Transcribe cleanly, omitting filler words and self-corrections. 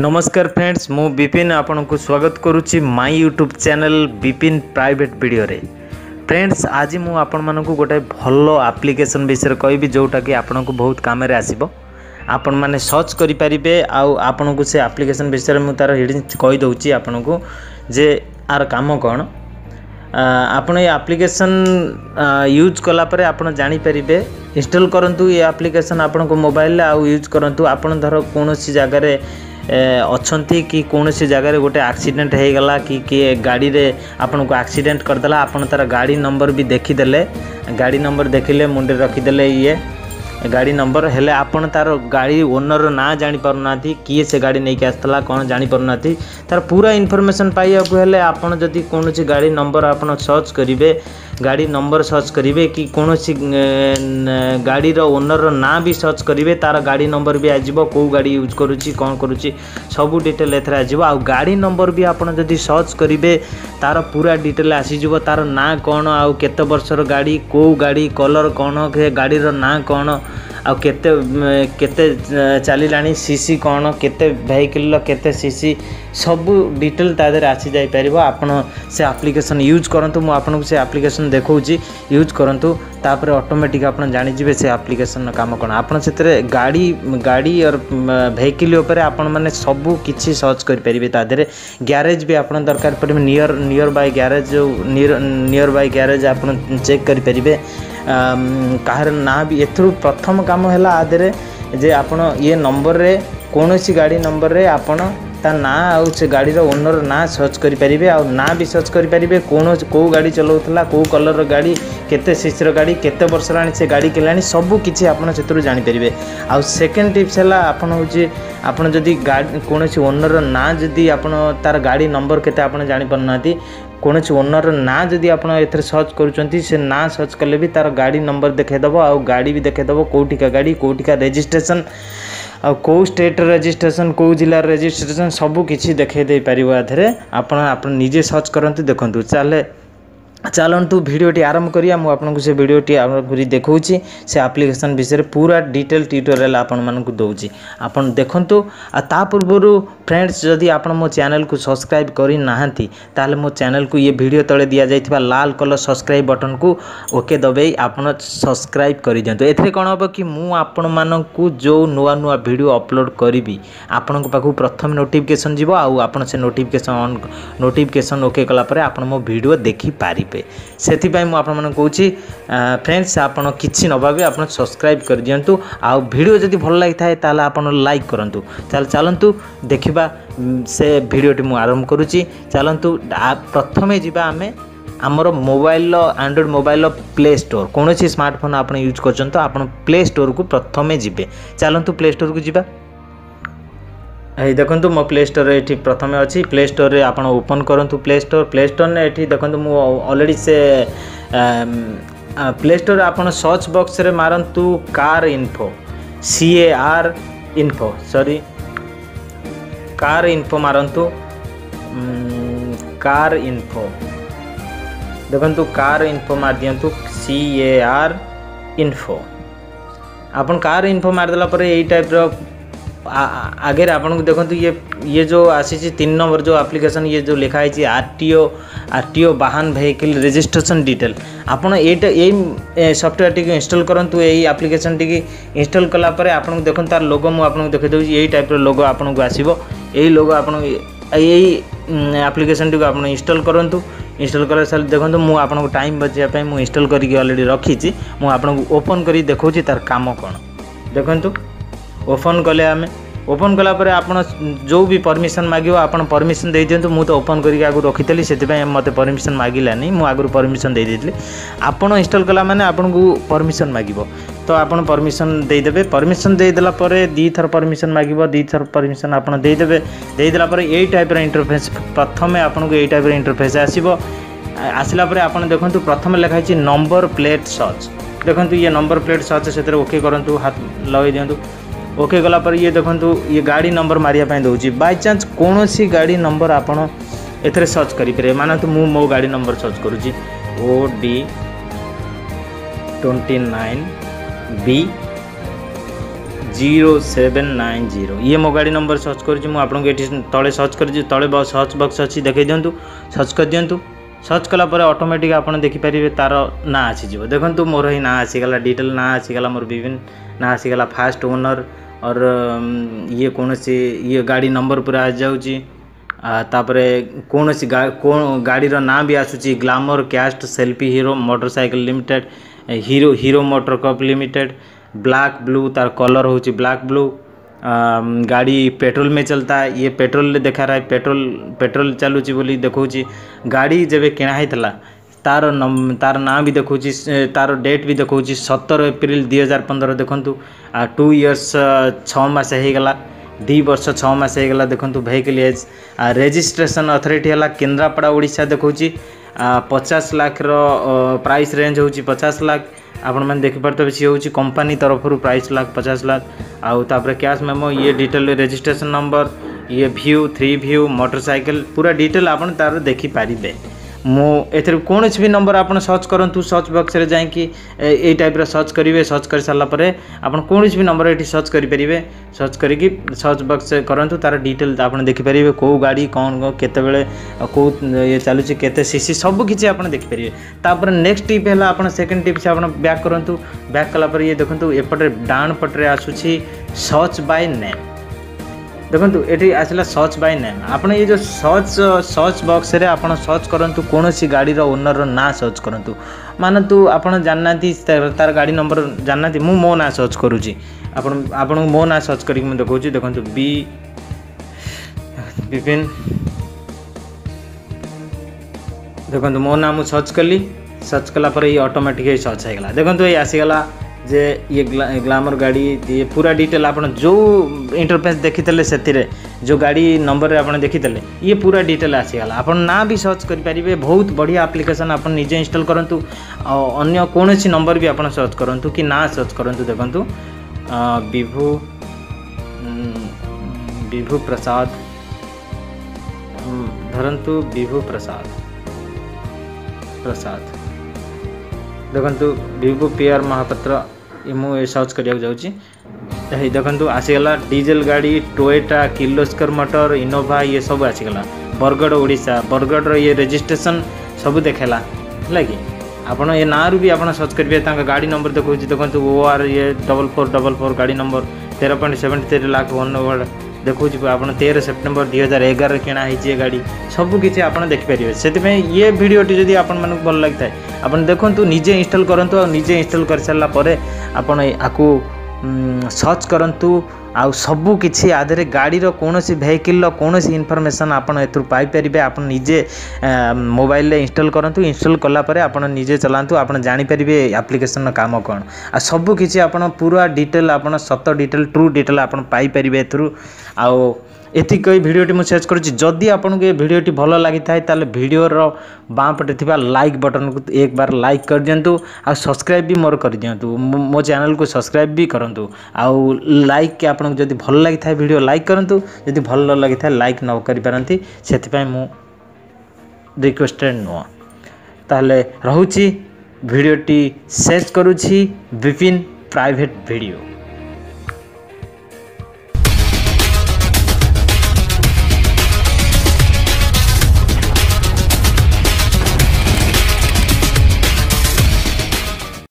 नमस्कार फ्रेंड्स, मु विपिन आपन को स्वागत करुच्ची my YouTube channel Vipin private video रे। फ्रेंड्स, आज मु आपण मानक गोटे भल एप्लिकेशन विषय कहबी जोटा कि आपन को बहुत काम रे आसीबो। आपण माने सर्च करि परिबे आउ आपन को से एप्लिकेशन विषय मु तार हेडिंग कहि दउची आपन को जे आर काम कोन। आपण ये एप्लिकेशन यूज कला परे आपण जानि परिबे। इंस्टॉल करंतु ये एप्लिकेशन आपन को मोबाइल आउ यूज करंतु। आपण धर कोनोसी जगह रे अच्छी कि कौन सी जगह गोटे एक्सीडेंट हो गला कि गाड़ी रे आपन को एक्सीडेंट करदेला, आपन तार गाड़ी नंबर भी देखीदेले, गाड़ी नंबर देखिले मुंडे रखीदेले ये गाड़ी नंबर हेले आपन तार गाड़ी ओनर ना जानी पारुना किए से गाड़ी नहीं आसला कौन जानी पारुना तार पूरा इनफॉरमेशन पाइबा हेले आपन जदि कौन सी गाड़ी नंबर आपन सर्च करिवे, गाड़ी नंबर सर्च करिवे कि कौन सी गाड़ी रो ओनर ना भी सर्च करिवे, तार गाड़ी नंबर भी आजिबो, को गाड़ी यूज करूची कौन करूची सब डिटेल एथरा आजिबो। आ गाड़ी नंबर भी आपन जदि सर्च करिवे तार पूरा डिटेल आसीजिबो, तार ना कौन आउ केते वर्षर गाड़ी, को गाड़ी कलर कौन, गाड़ी रो ना कौन आ केते केते चलिलानी, सीसी कौन, केते वेहिकल केते सीसी सब डिटेल तादर आसी जाई परिबो। आपन से एप्लिकेशन यूज करंतु, मु आपन को से एप्लिकेशन देखौची यूज करंतु, तापर ऑटोमेटिक आपन जानि जिवे से एप्लिकेशन काम कोन। आपन सेतरे गाड़ी और वेहिकल ऊपर आपन माने सब किछि सर्च कर परिबे। तादरे गैरेज भी आपन दरकार पड़े, nearby garage nearby garage आपन चेक कर परिबे। कहार ना भी एथरु प्रथम काम है आदरे जे आपन ये नंबर रे कौन सी गाड़ी नंबर रे आपन ता ना आउ से गाड़ी रो ओनर ना सर्च करि परिबे, आ ना भी सर्च करि परिबे को गाड़ी चलाउतला, को कलर रो गाड़ी, केते सीसी रो गाड़ी, केते वर्ष लानी से गाड़ी केलानी सब किछि आपन सेतरु जानि परिबे। आ सेकंड टिप्स है आपन होची आपन जदी गाड़ी कौन सी ओनर ना जदी आपन तार गाड़ी नंबर केते आपन जानि परनाती, कौन सी ओनर ना जदि आप सर्च करुँच से ना सर्च कले भी तार गाड़ी नंबर देखेदब, आ गाड़ी भी देखेदब कौटिका गाड़ी, कौटिका रजिस्ट्रेशन, आ कौ स्टेट रजिस्ट्रेशन, कौ जिला रजिस्ट्रेशन सबू किसी देखे दे पार। आप निजे सर्च करते देखु। चलतु भिडटी आरंभ करिया। मु आपन को से भिडटी आरंभ करी देखौची से एप्लिकेशन विषय पूरा डिटेल ट्यूटोरियल आपन मानक दउची, आपन देखंतु। आ ता पूर्वरु फ्रेंड्स जदि आपन मो चैनल को सब्सक्राइब करि नाहंती ताले मो चैनल को ये वीडियो तळे दिया जाइथिबा लाल कलर सब्सक्राइब बटन को ओके दबेई आपन सब्सक्राइब करि दियंतु। एथरे कोन होबो कि मु आपन मानक को जो नुआ नुआ वीडियो अपलोड करिवि आपन को पाखु प्रथम नोटिफिकेशन जिवो, आ आपन से नोटिफिकेशन ओके कला परे आपन मो वीडियो देखि पारि। से कहूँ फ्रेंड्स, आपन किसी न भावे आप सब्सक्राइब कर दिंतु। आ वीडियो जदि भल लगी थाए ताला आपन लाइक करंतु। चलतु देखिबा से वीडियोटी मु आरंभ करुच्ची। चलतु प्रथमे जिबा आमे आमर mobile android mobile play store कौन सी स्मार्टफोन आप यूज कर आप प्ले स्टोर को प्रथमे जिबे। चलतु प्ले स्टोर को जिबा। देखो मो प्ले स्टोर ये प्रथम अच्छी प्ले स्टोर रे आपन ओपन करंतु प्ले स्टोर ने ये देखो मु ऑलरेडी से प्ले स्टोर आपन सर्च बॉक्स रे मारंतु car info, CAR info, sorry car info मारंतु, कार इन्फो देखंतु कार इन्फो मार दियंतु CAR इन्फो। आपन कार इन्फो मार देला पर एई टाइप रो आगे आपन को देखो ये जो आसी 3 नंबर जो एप्लिकेशन ये जो लिखा है आरटीओ वाहन वेहिकल रजिस्ट्रेशन डिटेल, आपन ये सॉफ्टवेयर टी इंस्टॉल करंतु। यही एप्लिकेशन टी इंस्टॉल कला परे आपन को देखो तार लोगो मु आपन को देखे दउची, यही टाइप रो लोगो आपन को आसीबो। यही लोगो आपन यही एप्लिकेशन टी आपन इंस्टॉल करंतु। इंस्टॉल कर साल देखो मु आपन को टाइम बचाइबा मु इंस्टॉल करके ऑलरेडी रखी, मु आपन को ओपन करी देखौची तार काम कोन। देखंतु ओपन कले आमे ओपन कला परे आपन जो भी परमिशन मागियो आपन परमिशन दे दियंतु। मु तो ओपन करके आगु रखितली सेति पय मते परमिशन मागिलानी, मु आगु परमिशन दे देतली। आपन इंस्टॉल कला माने आपन को परमिशन मागिबो तो आपन परमिशन दे देबे। परमिशन दे देला परे दी थर परमिशन मागिबो, दी थर परमिशन आपन दे देबे। दे देला परे एई टाइप रो इंटरफेस प्रथमे आपन को एई टाइप रो इंटरफेस आसीबो। आसिला परे आपन देखंतु प्रथमे लिखा छि नंबर प्लेट सर्च। देखंतु ये नंबर प्लेट सर्च सेतरे ओके करंतु, हाथ लगे दियंतु। ओके गला पर ये देखंतु ये गाड़ी नंबर मारिया पय दउची। बाय चांस कौन सी गाड़ी नंबर आपन एथरे सर्च करि परे, माने तो मु मो गाड़ी नंबर सर्च करूची OD 29B 0790 ये मो गाड़ी नंबर सर्च करुँच मुझे तले सर्च कर तले सर्च बक्स अच्छी देखई दिंतु सर्च कर दिंतु सर्च कलापर ऑटोमेटिक आप देखिपारे तार ना आसीज देखो मोर ही ना आसीगला डिटेल ना आसीगला मोर विभिन्न ना आसीगला फास्ट ओनर और ये कौन सी ये गाड़ी नंबर पूरा आ जाऊँगी तापरे कौन सी गाड़ीर ना भी आसूची ग्लैमर कैस्ट selfie Hero motorcycle limited Hero MotoCorp limited black blue तार कलर होची ब्लैक ब्लू गाड़ी पेट्रोल में चलता है ये पेट्रोल देखा रहा है पेट्रोल चलुची बोली देखौची गाड़ी जब किणा होता तार ना भी देखौची तार डेट भी देखौची 17 एप्रिल 2015 देखंतु 2 इयर्स 6 मास होगला 2 वर्ष 6 मास होगला देखंतु व्हीकल एज रजिस्ट्रेशन अथॉरिटी है केन्द्रापड़ा ओडिशा देखौची 50 लाख रो प्राइस रेंज होची 50 लाख आपण मैंने देखिपारे सी हूँ कंपनी तरफ प्राइस लाख 50 लाख आउ तापर कैश मेमो ये डिटेल रजिस्ट्रेशन नंबर ये व्यू 3 व्यू मोटरसाइकिल पूरा डिटेल आप तार देखिपारे मो एथर कौन भी नंबर आप सर्च करूँ सर्च बक्स रे जाकि ये टाइप सर्च करेंगे सर्च कर सारापर आप कौन भी नंबर ये सर्च करेंगे सर्च करके सर्च बक्स करूँ तार डिटेल आप देखिपारे कौ गाड़ी कौन केतबेले कौ ये चलुची केते सीसी सब किसी आप देखिपारे तापर नेक्स्ट टिप है आप सेकेंड टिप से आप बैक करूँ बैक कलापर ये देखो एपटे डाण पटे आसूसी सर्च बाय नेम देखो ये आसला सर्च बाय नेम आपन ये जो सर्च बॉक्स रे आपन सर्च करंतु कौन सी गाड़ी रो ओनर रो ना सर्च करंतु मानतु आपन जानना तार गाड़ी नंबर जानना मु मो ना सर्च करूची आपन मो ना सर्च करी मु देखौची देखंतु बी विपिन देखंतु मो ना मु सर्च कली सर्च कला पर ये ऑटोमेटिक सर्च हो गला देखंतु ये आसीगला जे ये ग्लैमर गाड़ी ये पूरा डिटेल आप जो इंटरफेस देखी से जो गाड़ी नंबर आप देखी ये पूरा डिटेल आसीगला आप ना भी सर्च करेंगे बहुत बढ़िया एप्लिकेशन आप निजे इंस्टॉल करूँ अन्य कौन सी नंबर भी आप सर्च करूँ कि ना सर्च करूँ देखूँ विभु प्रसाद धरतु विभु प्रसाद देखु विभु पीआर महापात्र ये मुझे सर्च करा जाऊँगी देखो आसीगला डीजेल गाड़ी टोयोटा किर्लोस्कर मोटर इनोवा ये सब आसीगला बरगढ़ ओडिशा बरगढ़ ये रजिस्ट्रेशन सब देखेला है कि आपड़ ये ना भी आप सर्च करेंगे गाड़ी नंबर देखो देखो OR ये 4444 गाड़ी नंबर 13.73 लाख वन देखो आप 13 सेप्टेम्बर 2011 किणा है गाड़ी सबकि आप देखिपारे से ये भिडटी जदि आपको भल लगी है आप देखु निजे इंस्टॉल करूँ और निजे इंस्टॉल कर सारापर आपको सर्च करूँ आउ सबू किसी आधे गाड़ीर कौन सी वेहिकल कौन सी इनफॉरमेशन आप पाइपर आप निजे मोबाइल इंस्टॉल करूँ इंस्टॉल कलापर आप निजे चलातु आप जानीपर एप्लिकेशन काम कौन आ सबू किसी आप पूरा डिटेल आप सत डिटेल ट्रू डिटेल आप पाइपर एथरू आउ एतिक भिडियोटी मुझे शेयर करुँची जदि आपको ये भिडियोटी भल लगी था भिडियोर बाँ पटे थी लाइक बटन को एक बार लाइक कर दिंतु आ सब्सक्राइब भी मोर कर दिंतु मो चैनल को सब्सक्राइब भी करूँ आउ लाइक आपको जदि भल लगी था भिडियो लाइक करूँ जदि भल लगी था लाइक न करें से मु रिक्वेस्टेड नुह ताहले रहूची भिडियोटी शेयर करुँची विपिन प्राइवेट वीडियो।